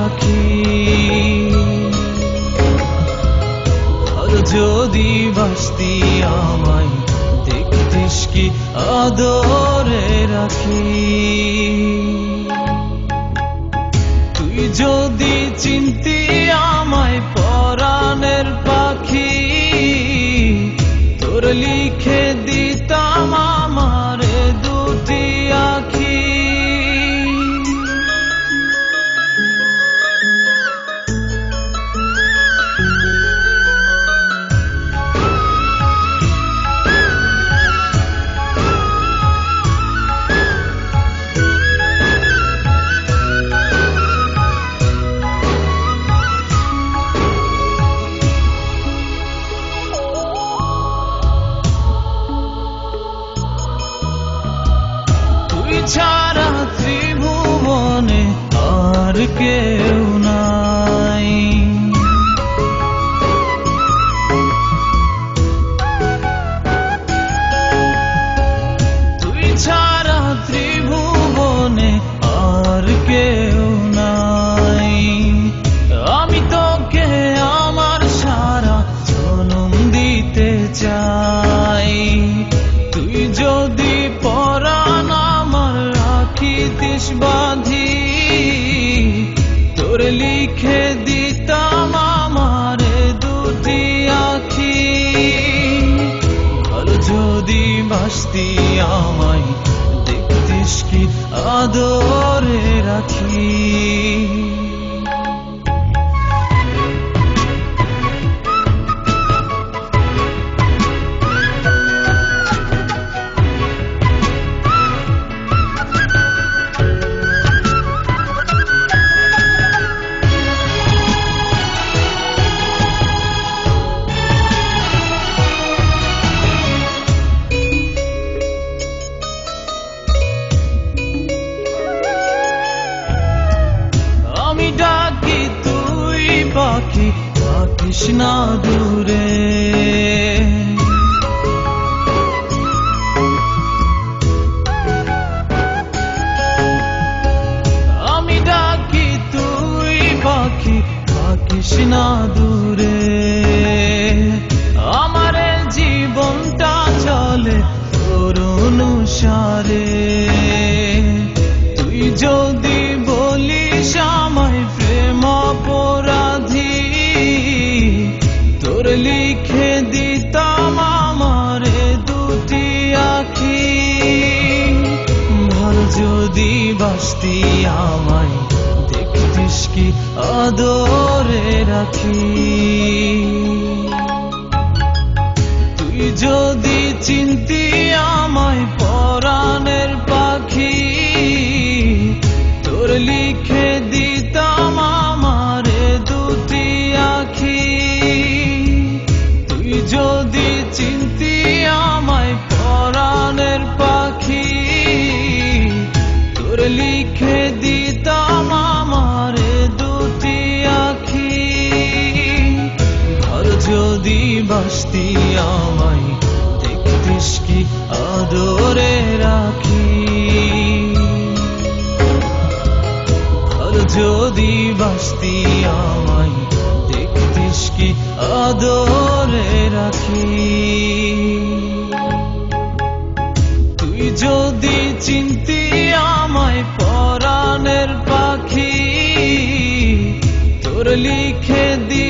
রাখি। ভালো যদি বাসতি আমায় দেখতিস কি আদরে রাখি। তুই যদি চিনতি আমায় পরাণের পাখি, তোর লিখে দিতাম আমার দুটি আখি। ছাড়া ত্রিভুবনে আর কেউ নাই। তুই ছাড়া ত্রিভুবনে আর কেউ নাই। আমি তোকে আমার সারা জনম দিতে চাই। তুই যদি পরাণ রাখিতিস বাঁধি, তোর লিখে দিতাম আমার দুটি আখি। ভালো যদি বাসতি আমায় দেখতিস কি আদরে রাখি। আমি ডাকি তুই পাখি থাকিস না দূরে। আমি ডাকি তুই পাখি থাকিস না দূরে। আমার জীবনটা চলে তোর অনুসারে। তুই যদি বলিস আমায় প্রেম অপরাধী, তোর লিখে দিতাম আমার দুটি আখি। ভালো যদি বাসতি আমায় দেখতিস কি আদরে রাখি। তুই যদি চিনতি আমায় পরাণের পাখি, তোর লিখে দিতাম আমার দুটি আখি। তুই যদি চিনতি আমায় পরাণের পাখি, তোর লিখে দিতাম আমার দুটি আখি। ভালো যদি বাসতি আমায় দেখতিস কি আদরে রাখি। যদি বাসতি আমায় দেখতিস কি আদরে রাখি। তুই যদি চিনতি আমায় পরাণের পাখি, তোর লিখে দি